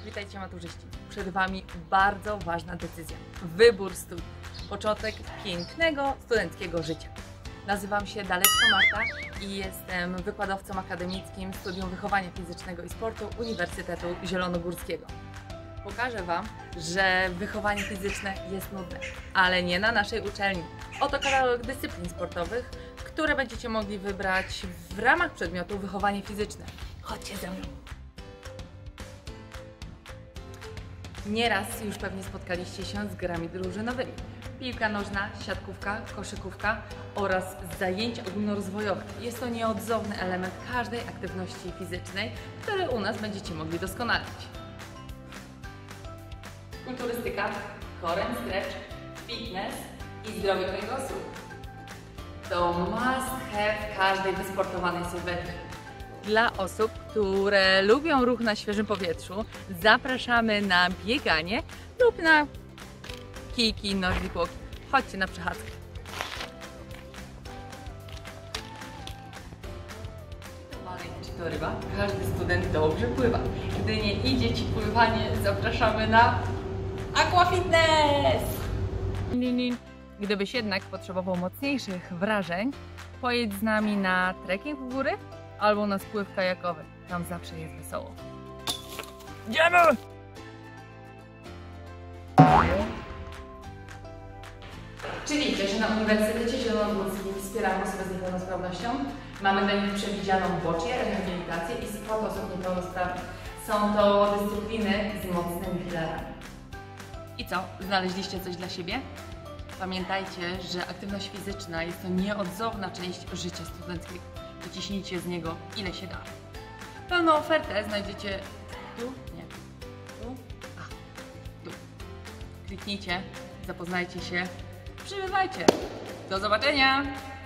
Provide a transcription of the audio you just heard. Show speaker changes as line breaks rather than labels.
Witajcie maturzyści. Przed Wami bardzo ważna decyzja. Wybór studiów. Początek pięknego studenckiego życia. Nazywam się Dalecka Marta i jestem wykładowcą akademickim Studium Wychowania Fizycznego i Sportu Uniwersytetu Zielonogórskiego. Pokażę Wam, że wychowanie fizyczne jest nudne, ale nie na naszej uczelni. Oto katalog dyscyplin sportowych, które będziecie mogli wybrać w ramach przedmiotu wychowanie fizyczne. Chodźcie ze mną. Nieraz już pewnie spotkaliście się z grami drużynowymi. Piłka nożna, siatkówka, koszykówka oraz zajęcia ogólnorozwojowe. Jest to nieodzowny element każdej aktywności fizycznej, który u nas będziecie mogli doskonalić. Kulturystyka, core and stretch, fitness i zdrowy kręgosłup. To must have każdej wysportowanej sylwetki. Dla osób, które lubią ruch na świeżym powietrzu, zapraszamy na bieganie lub na kijki Nordic Walk. Chodźcie na przechadzkę. Czy to ryba? Każdy student dobrze pływa. Gdy nie idzie Ci pływanie, zapraszamy na Aquafitness! Gdybyś jednak potrzebował mocniejszych wrażeń, pojedź z nami na trekking w góry albo na spływ kajakowy. Tam zawsze jest wesoło. Idziemy! Czy wiecie, że na Uniwersytecie Zielonogórskim wspieramy osoby z niepełnosprawnością? Mamy dla nich przewidzianą bocznie rehabilitację i sport osób niepełnosprawnych. Są to dyscypliny z mocnymi filarami. I co? Znaleźliście coś dla siebie? Pamiętajcie, że aktywność fizyczna jest to nieodzowna część życia studenckiego. Wyciśnijcie z niego ile się da. Pełną ofertę znajdziecie tu, nie, tu, tu. Kliknijcie, zapoznajcie się, przybywajcie. Do zobaczenia!